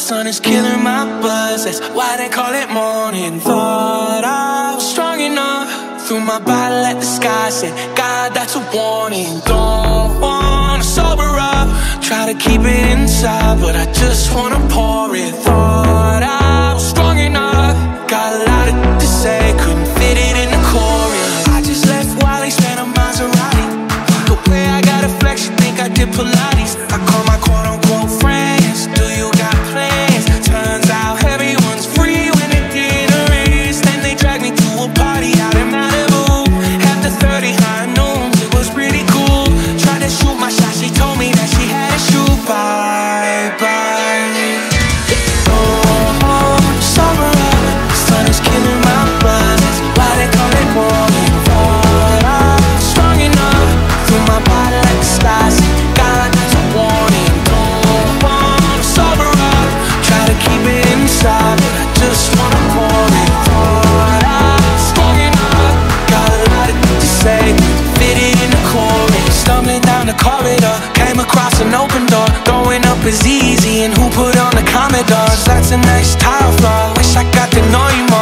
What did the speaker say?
sun is killing my buzz, that's why they call it morning. Thought I was strong enough, threw my bottle at the sky, said, God, that's a warning. Don't wanna sober up, try to keep it inside, but I just wanna pour it. Thought I was strong enough, got a lot to say, couldn't fit it in the chorus. I just left Wally, spent a Maserati. The way I got a flex, you think I did Pilates. I call my quote-unquote friends, do you got plans? Turns out everyone's free when the dinner is. Then they drag me to a party out in Malibu. After 30 high noons, it was pretty cool. Tried to shoot my shot, she told me that she had a shoot. Bye. Oh, sober up, the sun is killing my buzz, that's why they call it morning. Thought I was strong enough, threw my bottle at the sky, said, God, that's a warning. Don't wanna sober up, try to keep it inside, but I just wanna pour it. Thought I was strong enough, got a lot to say, fit it in the chorus. Stumbling down the corridor, came across an open door. Throwing up is easy, and who put on the Commodores? That's a nice tile floor, wish I got to know you more.